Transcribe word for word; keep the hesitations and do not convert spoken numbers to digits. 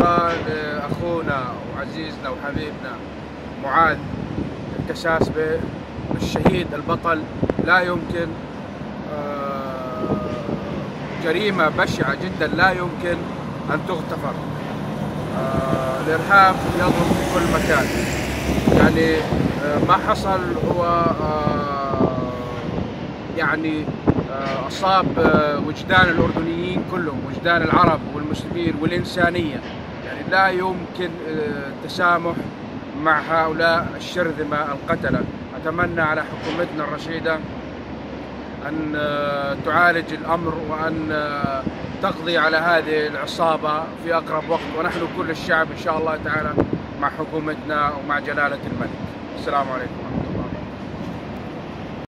ولأخونا وعزيزنا وحبيبنا معاذ الكساسبة الشهيد البطل. لا يمكن، جريمة بشعة جدا لا يمكن أن تغتفر. الإرهاب يضرب في كل مكان، يعني ما حصل هو يعني أصاب وجدان الأردنيين كلهم، وجدان العرب والمسلمين والإنسانية. يعني لا يمكن التسامح مع هؤلاء الشرذمة القتلة. أتمنى على حكومتنا الرشيدة أن تعالج الأمر وأن تقضي على هذه العصابة في أقرب وقت، ونحن كل الشعب إن شاء الله تعالى مع حكومتنا ومع جلالة الملك. السلام عليكم.